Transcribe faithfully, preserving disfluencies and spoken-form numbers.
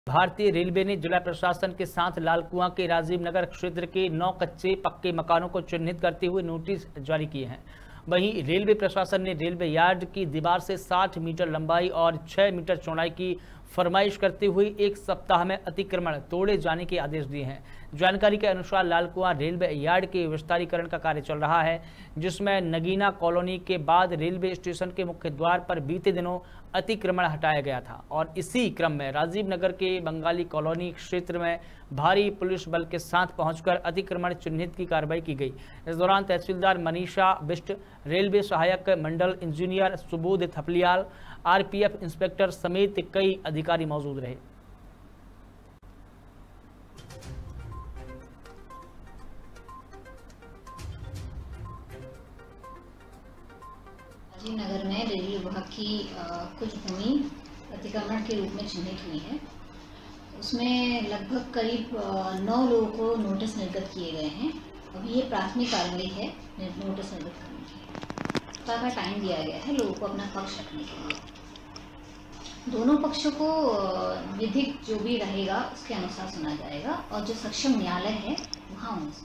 भारतीय रेलवे ने जिला प्रशासन के साथ लालकुआं के राजीव नगर क्षेत्र के नौ कच्चे पक्के मकानों को चिन्हित करते हुए नोटिस जारी किए हैं। वहीं रेलवे प्रशासन ने रेलवे यार्ड की दीवार से साठ मीटर लंबाई और छह मीटर चौड़ाई की फरमाइश करते हुए एक सप्ताह में अतिक्रमण तोड़े जाने के आदेश दिए हैं। जानकारी के अनुसार लालकुआं रेलवे यार्ड के विस्तारीकरण का कार्य चल रहा है, जिसमें नगीना कॉलोनी के बाद रेलवे स्टेशन के मुख्य द्वार पर बीते दिनों अतिक्रमण हटाया गया था और इसी क्रम में राजीव नगर के बंगाली कॉलोनी क्षेत्र में भारी पुलिस बल के साथ पहुंचकर अतिक्रमण चिन्हित की कार्रवाई की गई। इस दौरान तहसीलदार मनीषा बिष्ट, रेलवे सहायक मंडल engineer Subodh Thapliyal, RPF inspector समेत कई अधिकारी मौजूद रहे। राजीव नगर में रेलवे विभाग की आ, कुछ भूमि अतिक्रमण के रूप में चिन्हित हुई है। उसमें लगभग करीब नौ लोगों को नोटिस निर्गत किए गए हैं। अभी ये प्राथमिक कार्रवाई है नोटिस निर्गत करने की। काफ़ी टाइम दिया गया है लोगों को अपना पक्ष रखने के लिए। दोनों पक्षों को विधिक जो भी रहेगा उसके अनुसार सुना जाएगा और जो सक्षम न्यायालय है वहाँ